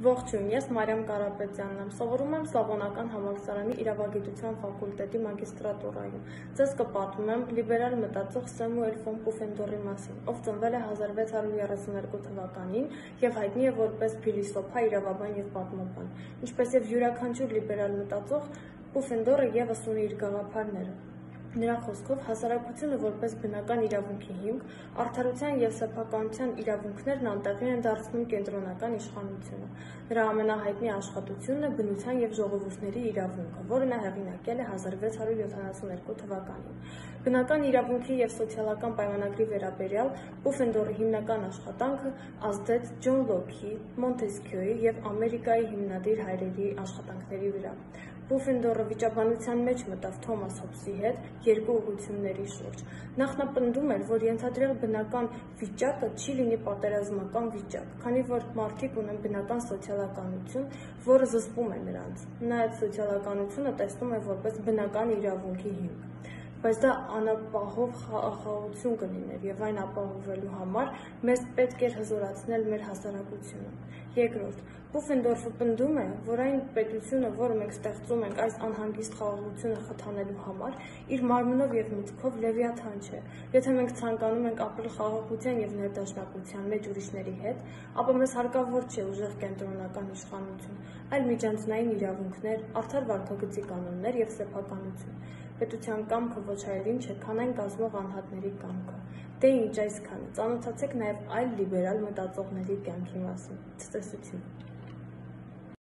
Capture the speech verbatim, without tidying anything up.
Ողջույն, ես Մարիամ Կարապետյանն եմ, սովորում եմ Սլավոնական համալսարանի իրավագիտության ֆակուլտետի մագիստրատուրայում։ Ձեզ կպատմեմ եմ լիբերալ մտածող Սեմուել ֆոն Պուֆենդորի մասին, ով ծնվել է հազար վեց հարյուր երեսուններկու թվականին և հայտնի է որպես փիլիսոփա, իրավաբան և պատմաբան։ Ինչպես և յուրաքանչյուր լիբերալ մտածող, Պուֆենդորը ևս ունի իր գաղափարները։ Նրա խոսքով հասարակությունը որպես բնական իրավունքի հիմք, արդարության և սեփականության իրավունքներն անտեղի են դարձնում կենտրոնական իշխանությունը։ Նրա ամենահայտնի աշխատությունն է բնության և ժողովուրդների իրավունքը, որը նա հեղինակել է հազար վեց հարյուր յոթանասուններկու թվականին։ Բնական իրավունքի և սոցիալական պայմանագրի վերաբերյալ Պուֆենդորի հիմնական աշխատանքը ազդեց Ջոն Լոքի, Մոնտեսքյոյի և Ամերիկայի հիմնադիր հայրերի աշխատանքների վրա։ Պուֆենդորը վիճաբանության մեջ մտավ Թոմաս Հոբսի հետ երկու ուղղությունների շուրջ։ Նախ նա պնդում էր, որ ենթադրյալ բնական վիճակը չի լինի պատերազմական վիճակ, քանի որ մարդիկ ունեն բնական սոցիալականություն, որը զսպում է նրանց։ Նա այդ սոցիալականությունը տեսնում է որպես բնական իրավունքի հիմք։ Բայց դա անապահով խաղաղություն կլիներ և այն ապահովելու համար մեզ պետք էր հզորացնել մեր հասարակությունը։ Երկրորդ, Պուֆենդորֆը պնդում է, որ այն պետությունը, որը մենք ստեղծում ենք այս անհանգիստ խաղաղությունը խթանելու համար, իր մարմնով և մտքով լևիաթան չէ։ Եթե մենք ցանկանում ենք ապրել խաղաղության և ներդաշնակության մեջ ուրիշների հետ, ապա մեզ հարկավոր չէ ուժեղ կենտրոնական իշխանություն, այլ միջանձնային իրավունքներ, արդար վարքագծի կանոններ և սեփականություն։ Պետության կամքը ոչ այլ ինչ է, քան այն կազմող անհատների կամքը։ Դե ինչ այսքանը, ծանոթացեք նաև այլ լիբերալ մտածողների կյանքի մասին։ Ցտեսություն։